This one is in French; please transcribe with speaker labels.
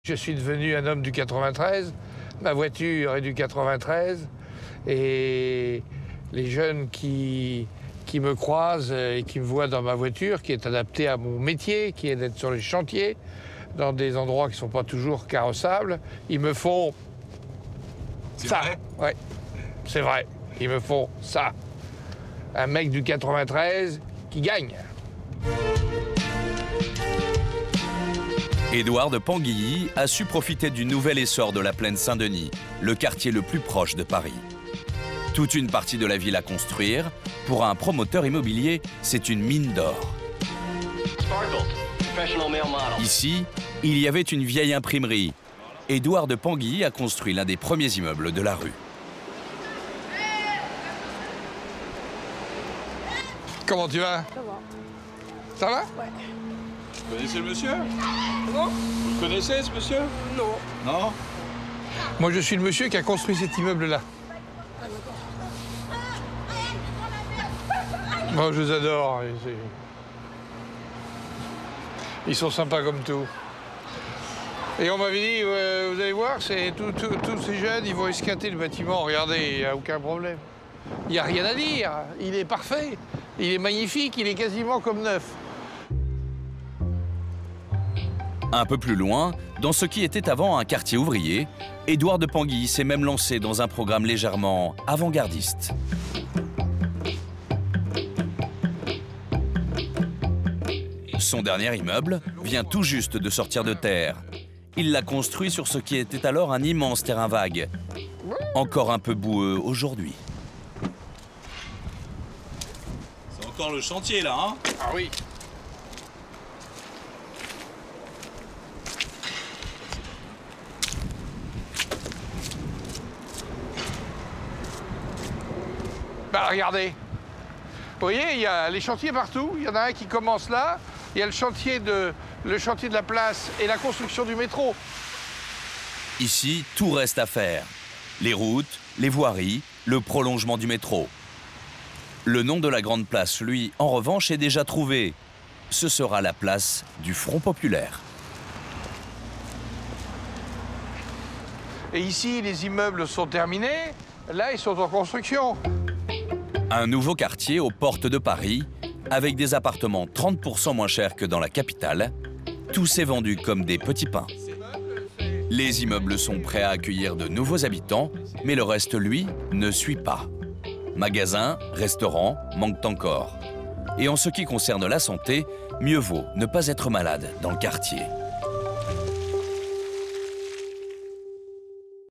Speaker 1: Je suis devenu un homme du 93, ma voiture est du 93, et les jeunes qui me croisent et qui me voient dans ma voiture, qui est adaptée à mon métier, qui est d'être sur les chantiers, dans des endroits qui ne sont pas toujours carrossables, ils me font ça. Ouais, c'est vrai, ils me font ça. Un mec du 93 qui gagne.
Speaker 2: Édouard de Penguilly a su profiter du nouvel essor de la plaine Saint-Denis, le quartier le plus proche de Paris. Toute une partie de la ville à construire, pour un promoteur immobilier, c'est une mine d'or. Ici, il y avait une vieille imprimerie. Édouard de Penguilly a construit l'un des premiers immeubles de la rue.
Speaker 1: Comment tu vas?
Speaker 3: Ça va.
Speaker 1: Ça va?
Speaker 3: Ouais.
Speaker 4: Vous connaissez le monsieur?
Speaker 3: Non?
Speaker 4: Vous le connaissez, ce monsieur?
Speaker 3: Non.
Speaker 4: Non?
Speaker 1: Moi, je suis le monsieur qui a construit cet immeuble-là. Moi, je les adore. Ils sont sympas comme tout. Et on m'avait dit, vous allez voir, tous ces jeunes, ils vont escater le bâtiment. Regardez, il n'y a aucun problème. Il n'y a rien à dire. Il est parfait. Il est magnifique. Il est quasiment comme neuf.
Speaker 2: Un peu plus loin, dans ce qui était avant un quartier ouvrier, Édouard de Penguilly s'est même lancé dans un programme légèrement avant-gardiste. Son dernier immeuble vient tout juste de sortir de terre. Il l'a construit sur ce qui était alors un immense terrain vague, encore un peu boueux aujourd'hui.
Speaker 4: C'est encore le chantier, là, hein?
Speaker 1: Ah oui. Bah, regardez. Vous voyez, il y a les chantiers partout. Il y en a un qui commence là. Il y a le chantier de la place et la construction du métro.
Speaker 2: Ici, tout reste à faire. Les routes, les voiries, le prolongement du métro. Le nom de la grande place, lui, en revanche, est déjà trouvé. Ce sera la place du Front populaire.
Speaker 1: Et ici, les immeubles sont terminés. Là, ils sont en construction.
Speaker 2: Un nouveau quartier aux portes de Paris, avec des appartements 30% moins chers que dans la capitale. Tout s'est vendu comme des petits pains. Les immeubles sont prêts à accueillir de nouveaux habitants, mais le reste, lui, ne suit pas. Magasins, restaurants manquent encore. Et en ce qui concerne la santé, mieux vaut ne pas être malade dans le quartier.